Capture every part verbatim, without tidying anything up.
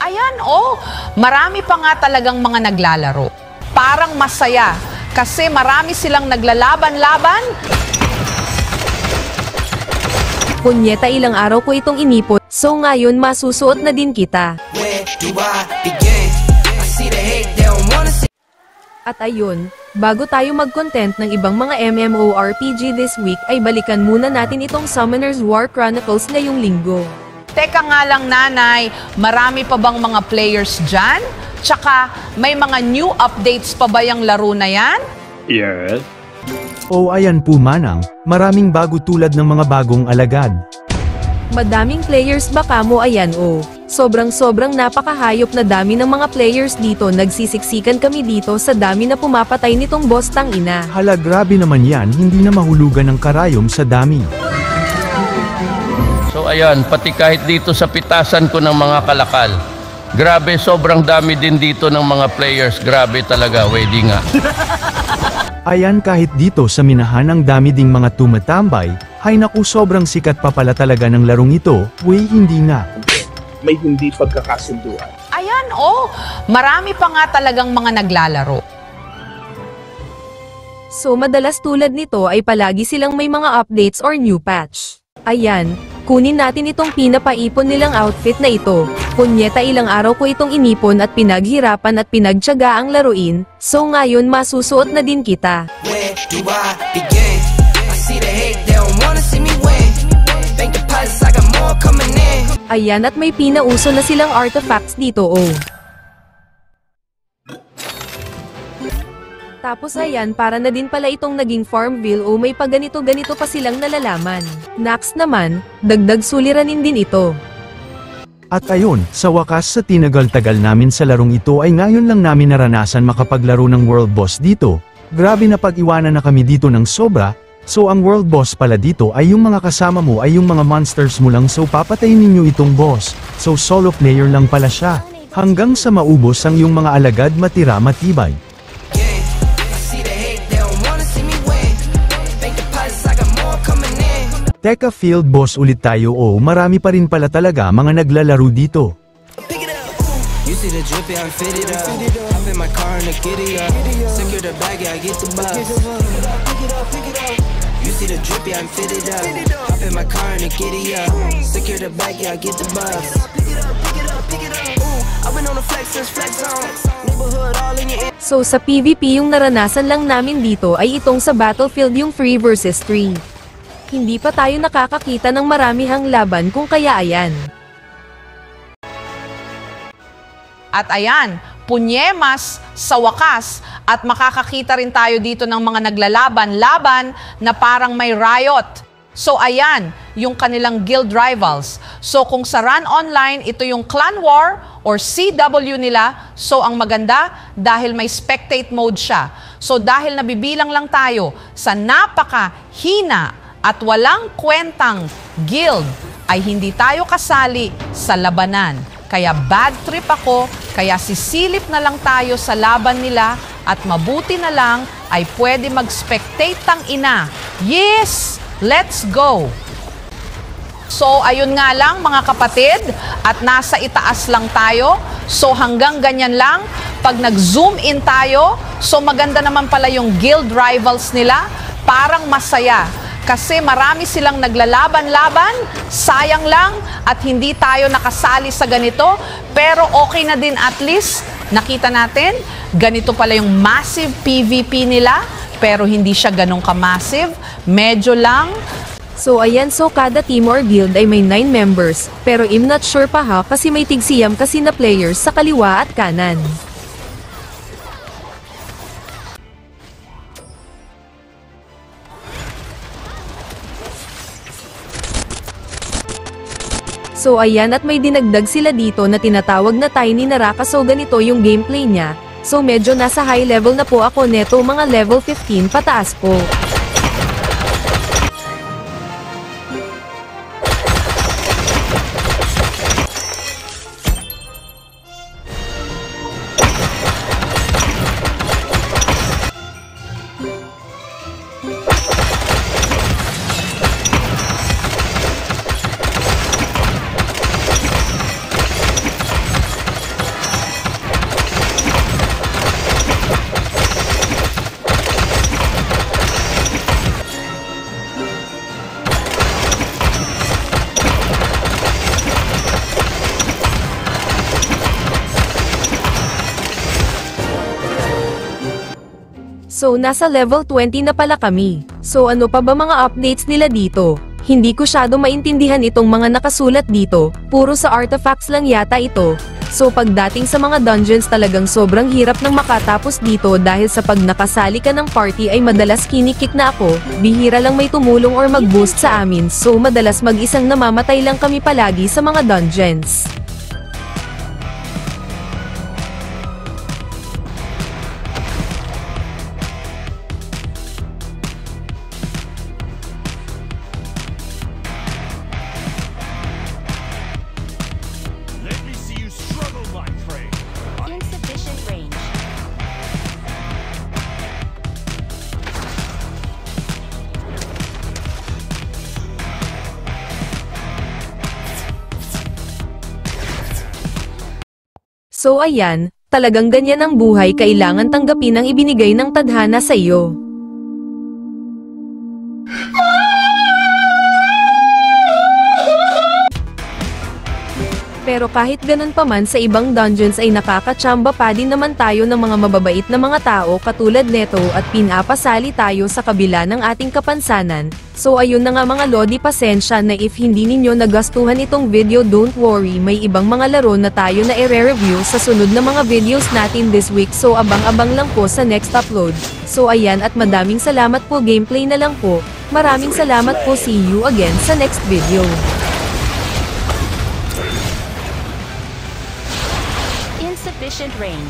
Ayan, oh, marami pa nga talagang mga naglalaro. Parang masaya kasi marami silang naglalaban-laban. Punyeta, ilang araw ko itong inipon, so ngayon masusuot na din kita. At ayun, bago tayo mag-content ng ibang mga MMORPG this week ay balikan muna natin itong Summoners War Chronicles ngayong linggo. Teka nga lang, nanay, marami pa bang mga players dyan? Tsaka, may mga new updates pa ba yung laro na yan? Yes. Oh, ayan po manang, maraming bago tulad ng mga bagong alagad. Madaming players baka mo, ayan oh. Sobrang-sobrang napakahayop na dami ng mga players dito, nagsisiksikan kami dito sa dami na pumapatay nitong boss tang ina. Hala, grabe naman yan, hindi na mahulugan ng karayom sa dami. So ayan, pati kahit dito sa pitasan ko ng mga kalakal, grabe, sobrang dami din dito ng mga players. Grabe talaga, wedi nga. Ayan, kahit dito sa minahan ang dami ding mga tumatambay. Hay naku, sobrang sikat pa pala talaga ng larong ito. Wey, hindi nga. May hindi pagkakasunduan. Ayan, oh, marami pa nga talagang mga naglalaro. So madalas tulad nito ay palagi silang may mga updates or new patch. Ayan, kunin natin itong pinapaipon nilang outfit na ito. Punyeta, ilang araw ko itong inipon at pinaghirapan at pinagtiyaga ang laruin, so ngayon masusuot na din kita. Ayan, at may pinauso na silang artifacts dito oh. Tapos ayan, para na din pala itong naging Farmville o may paganito-ganito pa silang nalalaman. Next naman, dagdag suliranin din ito. At ayun, sa wakas sa tinagal-tagal namin sa larong ito ay ngayon lang namin naranasan makapaglaro ng World Boss dito. Grabe na pag-iwanan na kami dito ng sobra, so ang World Boss pala dito ay yung mga kasama mo ay yung mga monsters mo lang, so papatayin ninyo itong boss. So solo player lang pala siya. Hanggang sa maubos ang yung mga alagad matira matibay. Teka, field boss ulit tayo o oh, marami pa rin pala talaga mga naglalaro dito. So sa PvP yung naranasan lang namin dito ay itong sa Battlefield yung three versus three. Hindi pa tayo nakakakita ng maramihang laban kung kaya ayan. At ayan, punyemas sa wakas at makakakita rin tayo dito ng mga naglalaban-laban na parang may riot. So ayan, yung kanilang guild rivals. So kung sa Run Online, ito yung Clan War or C W nila. So ang maganda, dahil may spectate mode siya. So dahil nabibilang lang tayo sa napakahina at walang kwentang guild, ay hindi tayo kasali sa labanan. Kaya bad trip ako, kaya sisilip na lang tayo sa laban nila at mabuti na lang ay pwede mag-spectate tang ina. Yes! Let's go! So ayun nga lang mga kapatid, at nasa itaas lang tayo. So hanggang ganyan lang, pag nag-zoom in tayo, so maganda naman pala yung guild rivals nila, parang masaya. Kasi marami silang naglalaban-laban, sayang lang at hindi tayo nakasali sa ganito. Pero okay na din, at least nakita natin, ganito pala yung massive PvP nila. Pero hindi siya ganong ka-massive, medyo lang. So ayan, so kada team or guild ay may nine members. Pero I'm not sure pa ha, kasi may tigsiyam kasi na players sa kaliwa at kanan. So ayan, at may dinagdag sila dito na tinatawag na Tiny Naraka, so ganito yung gameplay niya. So medyo nasa high level na po ako neto, mga level fifteen pataas po. So nasa level twenty na pala kami. So ano pa ba mga updates nila dito? Hindi ko syado maintindihan itong mga nakasulat dito, puro sa artifacts lang yata ito. So pagdating sa mga dungeons talagang sobrang hirap nang makatapos dito dahil sa pag nakasali ka ng party ay madalas kinikik na ako, bihira lang may tumulong or mag-boost sa amin so madalas mag-isang namamatay lang kami palagi sa mga dungeons. Insufficient range. So ayan, talagang ganyan ang buhay, kailangan tanggapin ang ibinigay ng tadhana sa iyo. Pero kahit ganun pa man sa ibang dungeons ay nakakachamba pa din naman tayo ng mga mababait na mga tao katulad neto at pinapasali tayo sa kabila ng ating kapansanan. So ayun na nga mga lodi, pasensya na if hindi ninyo nagustuhan itong video, don't worry, may ibang mga laro na tayo na i-review sa sunod na mga videos natin this week, so abang-abang lang po sa next upload. So ayan, at madaming salamat po, gameplay na lang po. Maraming salamat po, see you again sa next video. Insufficient range.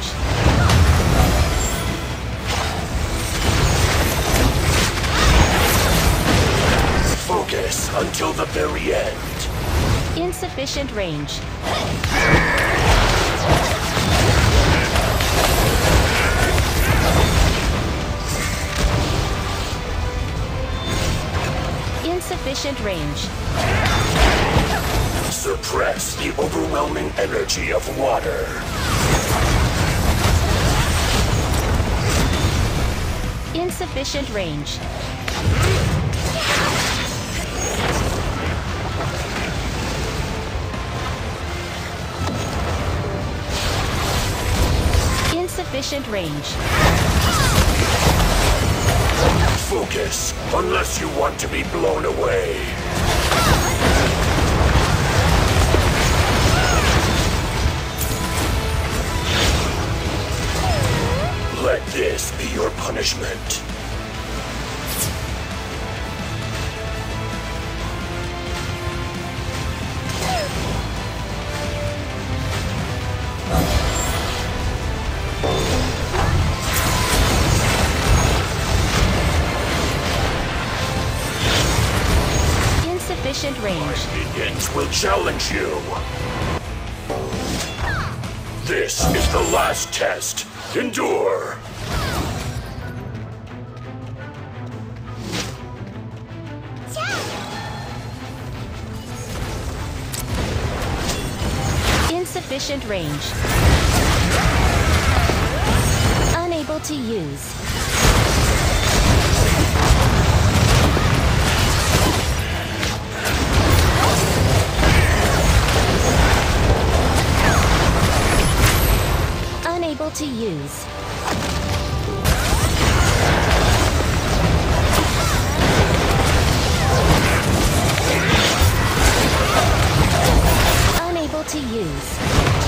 Focus until the very end. Insufficient range. Insufficient range. Suppress the overwhelming energy of water. Insufficient range. Insufficient range. Focus, unless you want to be blown away. Let this be your punishment. Insufficient range. Minions will challenge you. This is the last test. Endure. Insufficient range. Unable to use. Unable to use. Unable to use.